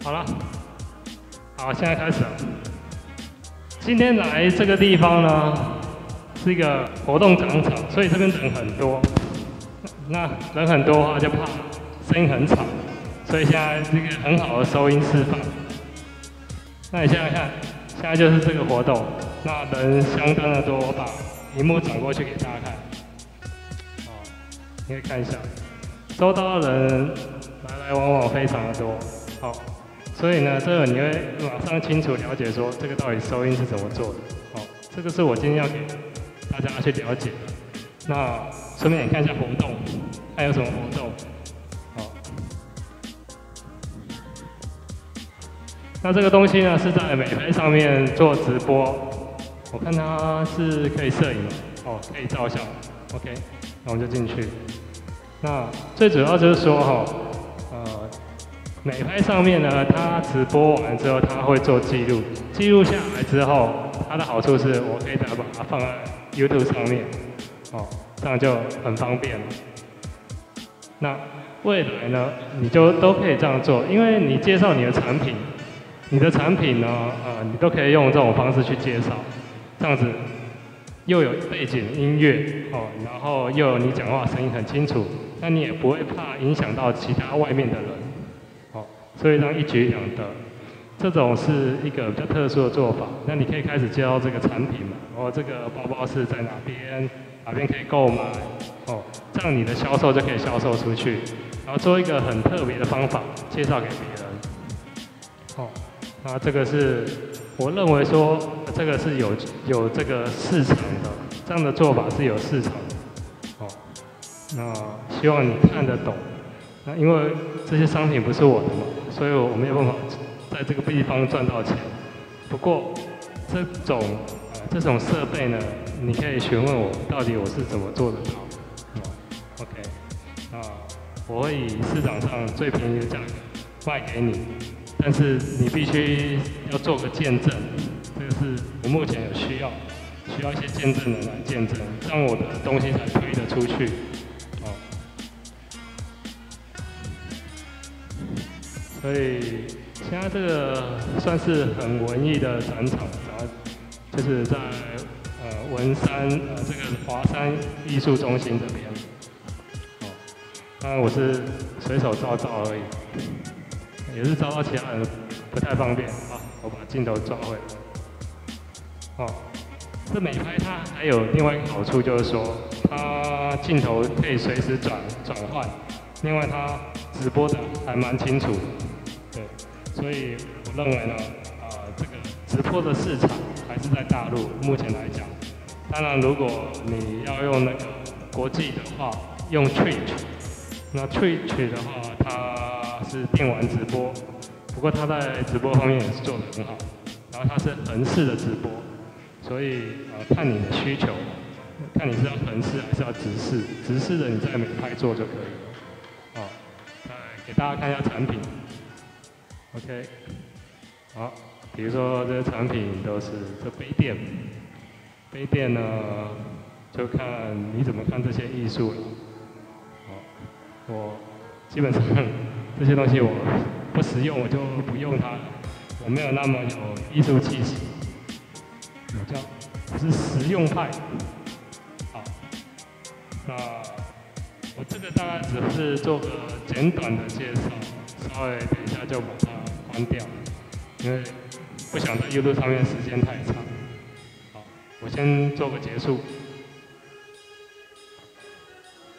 好了，好，现在开始了。今天来这个地方呢，是一个活动广场，所以这边人很多。那人很多的话，就怕声音很吵，所以现在是一个很好的收音示范。那你想想看，现在就是这个活动，那人相当的多，我把荧幕转过去给大家看。哦，你可以看一下，周遭的人来来往往非常的多。好。所以呢，这个你会马上清楚了解说这个到底收音是怎么做的。哦，这个是我今天要给大家去了解的。那顺便也看一下活动，还有什么活动。好，那这个东西呢是在美拍上面做直播，我看它是可以摄影的，哦，可以照相。OK， 那我们就进去。那最主要就是说哈，美拍上面呢，它直播完之后，它会做记录，记录下来之后，它的好处是我可以再把它放在 YouTube 上面，哦，这样就很方便了。那未来呢，你就都可以这样做，因为你介绍你的产品，你的产品呢，你都可以用这种方式去介绍，这样子又有背景音乐，哦，然后又有你讲话声音很清楚，那你也不会怕影响到其他外面的人。所以这样一举两得，这种是一个比较特殊的做法。那你可以开始介绍这个产品嘛，然后这个包包是在哪边可以购买，哦，这样你的销售就可以销售出去。然后做一个很特别的方法介绍给别人，哦，那这个是我认为说这个是有这个市场的，这样的做法是有市场的，哦，那希望你看得懂。那因为这些商品不是我的嘛，所以我没有办法在这个地方赚到钱。不过这种设备呢，你可以询问我到底我是怎么做得到。OK， 那我会以市场上最便宜的价格卖给你，但是你必须要做个见证，这个是我目前有需要一些见证人来见证，这样我的东西才推得出去。所以现在这个算是很文艺的展场，就是在文山这个华山艺术中心这边。哦，当然我是随手照而已，也是照到其他人不太方便啊。我把镜头抓回来。哦，这美拍它还有另外一个好处就是说，它镜头可以随时转换，另外它直播的还蛮清楚的。对，所以我认为呢，这个直播的市场还是在大陆，目前来讲。当然，如果你要用那个国际的话，用 Twitch， 那 Twitch 的话，它是电玩直播，不过它在直播方面也是做得很好。然后它是横式的直播，所以看你的需求，看你是要横式还是要直式，直式的你在美拍做就可以了。哦，再给大家看一下产品。OK， 好，比如说这些产品都是这杯垫呢，就看你怎么看这些艺术了。好，我基本上这些东西我不实用，我就不用它了。我没有那么有艺术气息，我是实用派。好，那我这个大概只是做个简短的介绍，稍微等一下就把它关掉，因为不想在 YouTube 上面时间太长。好，我先做个结束。